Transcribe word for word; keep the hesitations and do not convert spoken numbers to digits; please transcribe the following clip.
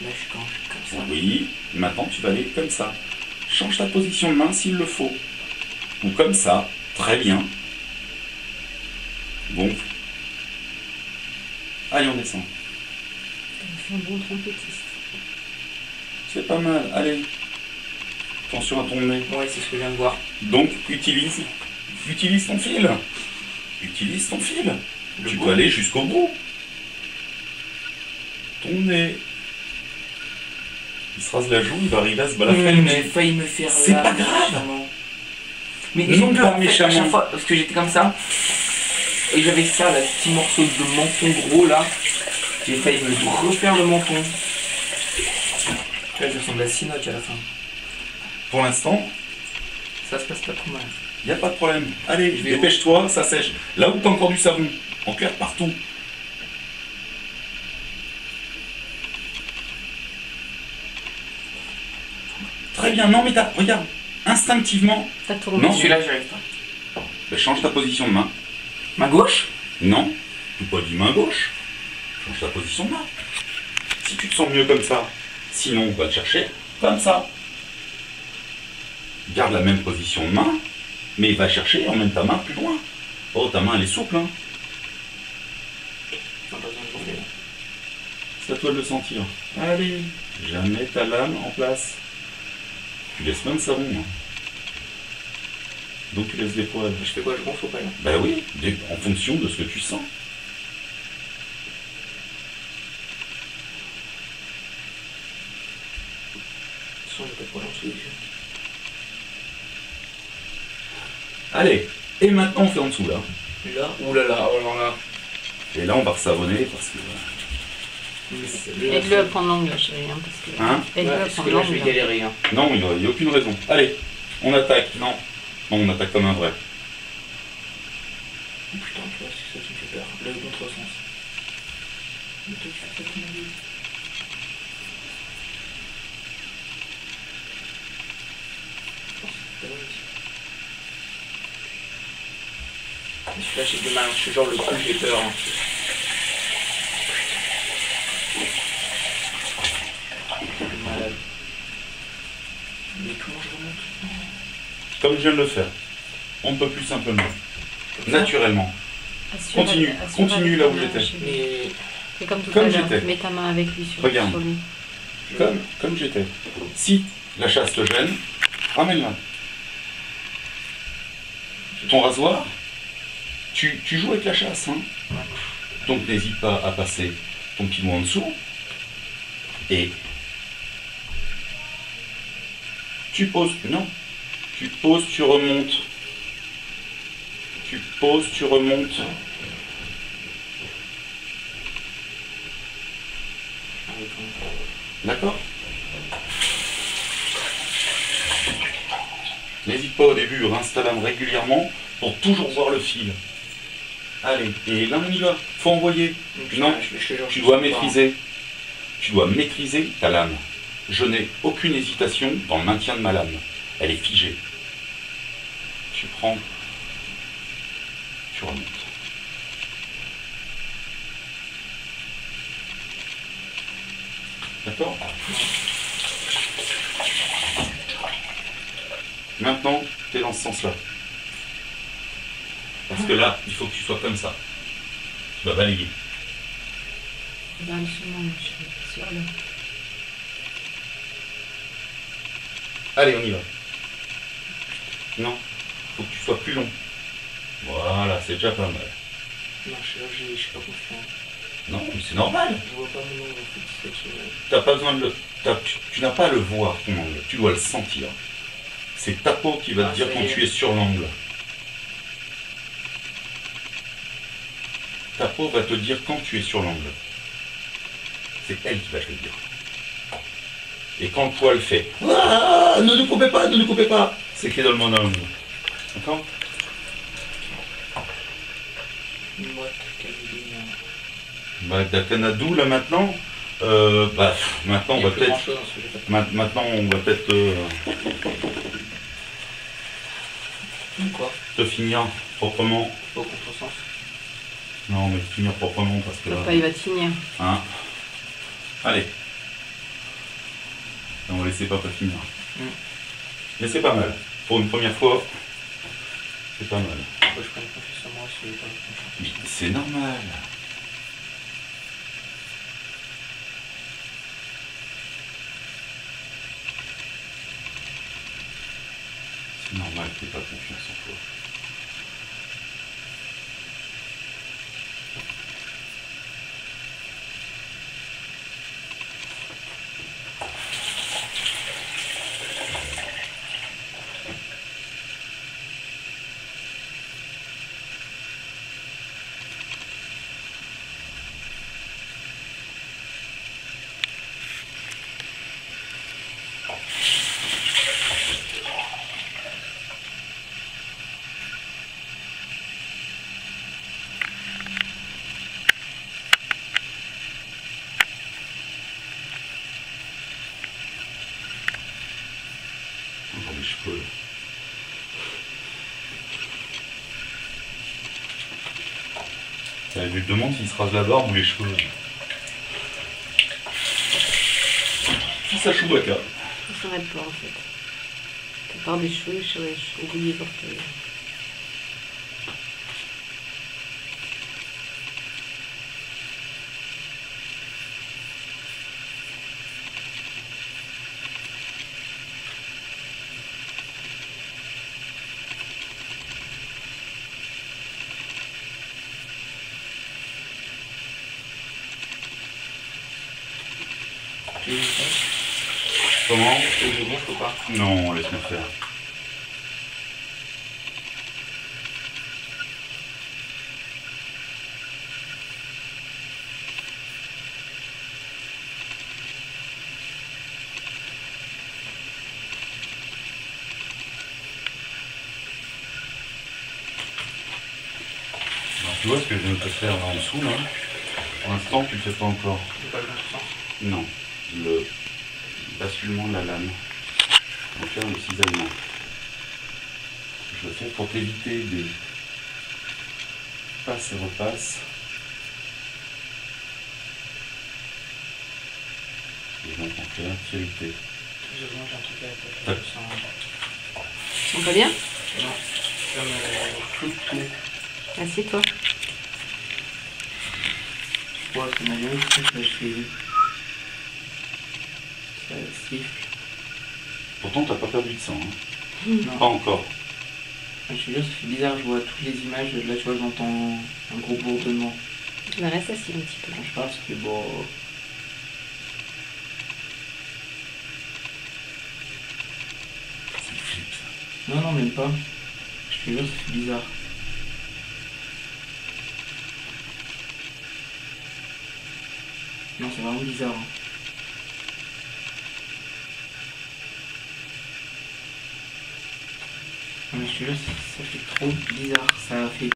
Là, je suis comme, comme ça. Oui, maintenant tu vas aller comme ça. Change ta position de main s'il le faut. Ou comme ça, très bien. Gonfle. Allez, on descend. C'est un bon trompettiste. C'est pas mal, allez. Attention à ton nez. Ouais, c'est ce que je viens de voir. Donc, utilise, utilise ton fil. Utilise ton fil. Le tu bout. peux aller jusqu'au bout. Ton nez. Il se rase la joue, il va arriver à se balafrer. Mmh, j'ai failli me faire C'est là, pas grave. méchamment. Mais Non, j'ai peur pas en fait, à méchamment. chaque fois, parce que j'étais comme ça, et j'avais ça, là, ce petit morceau de menton gros là, j'ai failli me refaire le menton. Là, je ressemble à Sinoc à la fin. Pour l'instant, Ça se passe pas trop mal. il n'y a pas de problème. Allez, Je vais dépêche-toi, ça sèche. Là où tu as encore du savon, en clair partout. Très bien, non mais t'as, regarde, instinctivement, T'as tourné. Non. Celui-là, j'y arrive pas. bah, change ta position de main. Ma gauche? Non, tu pas dit main gauche. Change ta position de main. Si tu te sens mieux comme ça, sinon on va le chercher comme ça. Garde la même position de main, mais va chercher, emmène ta main plus loin. Oh, ta main elle est souple, hein. Non, pas besoin de tomber, là. C'est à toi de le sentir. Allez, jamais ta lame en place. Tu laisses plein de savon. Hein. Donc tu laisses des poils. Je fais quoi? Je gonfle ou pas là? Bah oui, des- en fonction de ce que tu sens. De toute façon, j'ai pas de poil en dessous des yeux. Allez, et maintenant on fait en dessous là. Là? Ouh là là, alors là. Et là on va savonner parce que... Aide-le à prendre l'angle, chérie. Hein, parce que... Hein? Aide-le Ouais, à parce que prendre là, je vais l'angle. galérer. Hein. Non, il n'y a, aucune raison. Allez, on attaque. Non, non, on attaque comme un vrai. Oh, putain, tu vois, c'est ça qui me fait peur. Le contresens. Mais toi, tu fais ça comme un vie. Celui-là, j'ai du mal. Je suis genre le coup, j'ai peur. Hein. Je suis malade. Mais comment je remonte? Comme je viens de le faire. On ne peut plus simplement. Naturellement. Assure- Continue, assure continue avec là ta où main, j'étais. chérie. Mais Fais comme tout Comme à l'heure. j'étais. Mets ta main avec lui sur, Regarde. sur lui. Comme, comme j'étais. Si la chasse te gêne, ramène-la. Ton rasoir, tu, tu joues avec la chasse. Hein. Donc n'hésite pas à passer ton petit doigt en dessous. Et tu poses. Non. Tu poses, tu remontes. Tu poses, tu remontes. D'accord? N'hésite pas au début, rince ta lame régulièrement pour toujours voir le fil. Allez, et là on y va, faut envoyer. Non, je, je, je, tu je dois sais pas. maîtriser. Tu dois maîtriser ta lame. Je n'ai aucune hésitation dans le maintien de ma lame. Elle est figée. Tu prends, tu remontes. D'accord? Maintenant, tu es dans ce sens-là. Parce que là, il faut que tu sois comme ça. Tu vas balayer. Dans le chemin, chérie. Sur le. Allez, on y va. Non, faut que tu sois plus long. Voilà, c'est déjà pas mal. Non, je suis là, je je suis pas confiant. Non, mais c'est normal. Je vois pas mon nom en fait. C'est sur- T'as pas besoin de le. t'as- Tu, tu n'as pas à le voir, ton angle. Tu dois le sentir. C'est ta peau qui va Ah, te dire ça y quand est. tu es sur l'angle. Ta peau va te dire quand tu es sur l'angle. C'est elle qui va te le dire. Et quand le poil fait ah, ne nous coupez pas, ne nous coupez pas, c'est qu'il est dans le bon angle. D'accord? Une boîte, quelle idée, hein. Bah, Dakanadou, là maintenant, euh, bah, maintenant Il on y a va plus grand peut-être. chose dans ce que j'ai fait. ma- Maintenant on va peut-être euh, Quoi? te finir proprement. Au contresens. Non, mais finir proprement parce que là. Papa, il va te finir. Hein. Allez. Et on va laisser papa finir. Mm. Mais c'est pas mal. Pour une première fois, c'est pas mal. Moi, je prends confiance en moi, c'est pas Mais c'est normal. C'est normal que tu n'aies pas confiance en toi. Encore des cheveux. Je lui demande s'il se rase la barbe ou les cheveux. Si ça Chewbacca. Ça s'arrête pas en fait. Ta part des cheveux, je serais oublié porter. Tu veux ça? Comment? Tu veux que je gonfle ou pas? Non, laisse-moi faire. Alors, tu vois ce que je viens de te faire là en dessous là? Pour l'instant, tu ne le fais pas encore. C'est pas le bon sens. Non, le basculement de la lame. On va faire le cisaillement. Je le fais pour t'éviter des passes et repasses. Et donc on fait l'inférité. Excusez-moi, j'ai un truc à la tête. Ouais. Je sens- On va bien? Non, ça me floute tout. Assieds-toi. Ouais, ça m'a bien fait, là, je fais... Ça siffle. Pourtant t'as pas perdu de sang, hein. Non. Pas encore. Je te jure, ça fait bizarre, je vois toutes les images, là tu vois, j'entends un gros bourdonnement. Mais reste assis un petit peu. Quand je parle, ça fait bon... C'est flip ça. Non, non, même pas. Je te jure, ça fait bizarre. Non, c'est vraiment bizarre. Hein. Non, mais je te jure, ça, ça fait trop bizarre. Ça fait